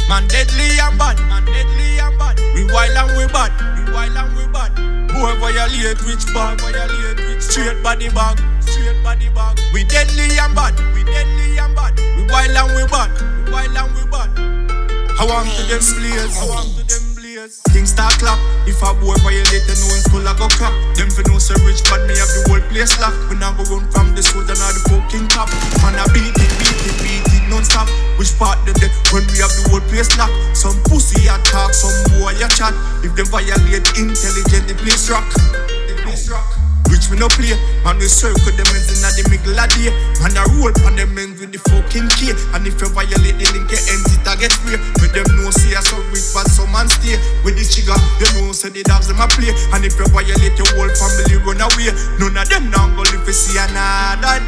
Man deadly and bad, man deadly and bad. We wild and we bad, we wild and we bad. Boy violate RichBad, violate rich. Straight body bag, straight body bag. We deadly and bad, we deadly and bad. We wild and we bad, we wild and we bad. I want to them blaze, I want to them blaze. Things start clap. If a boy violate, no one school I go clap. Them for no say RichBad, me have the whole place locked. We now go run from the soda now the fucking top. Man I beat it non-stop. Which part them there when we have the whole place locked? Some pussy a talk, some boy a chat. If them violate intelligent, the place rock. The place rock. Rich me no play, man we circle them ends in the middle of the day. Man I roll on them ends with the fucking key. And if you violate the link, get ends it a get free. With them know say I so rich but some man stay. With the trigger, they know say the dogs them a play. And if you violate your whole family run away. None of them now go live to see another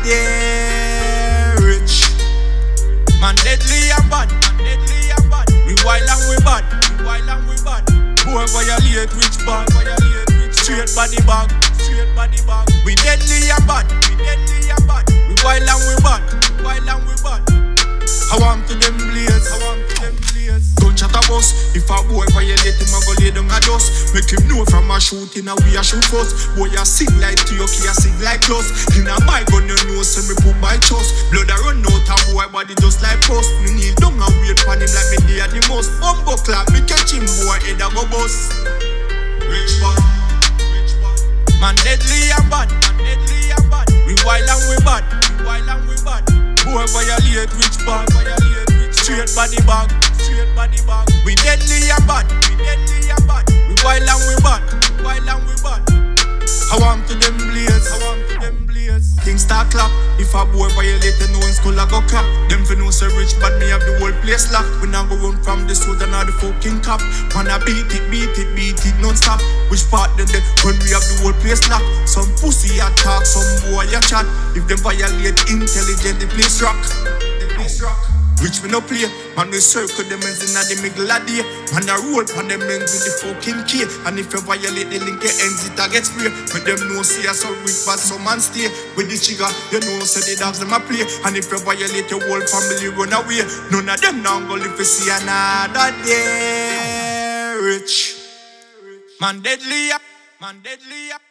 day. Rich man deadly and bad, man deadly and bad. We wild and we bad, we wild and we bad. Boy violate RichBad, violate rich. Straight body bag, straight body bag. We deadly and bad, we deadly and bad. We wild and we bad, we wild and we bad. I want to them blaze, I want to them blaze. Don't chat a bus. If a boy violate him, I go lay down a dust. Make him know from a shooting, a we a shoot first. Boy a sing like Tioki, a sing like close. In a my gun, you know, so me put my trust. Blood a run out a boy body just like post. Me kneel down and wait for him like me dey at the most. Bumbo clap, me catch him boy head a go bust. RichBad, RichBad. Man deadly and bad, man deadly and bad. We wild and we bad, we wild and we bad. Boy violate RichBad, violate rich. Straight body bag, straight body bag. We deadly and bad, we deadly and bad. We wild and we bad, we wild and we bad. I want to them blaze, I want to them blaze. Things start clap. If a boy violate, no one school I go clap. Them for no say RichBad, me have the whole place locked. We now go run from the soda now the fucking cop. Man I beat it non-stop. Which part them there when we have the whole place locked? Some pussy a talk, some boy a chat. If them violate intelligent, the place rock. The place rock. Rich me no play, man we circle them ends in the middle of the day. Man I roll on them ends with the fucking key. And if you violate the link, it ends it a get spray. But them know say I so rich but some man stay. With the trigger, you know say the dogs them a play. And if you violate your whole family run away. None of them now go live to see another day. Rich man deadly, man deadly.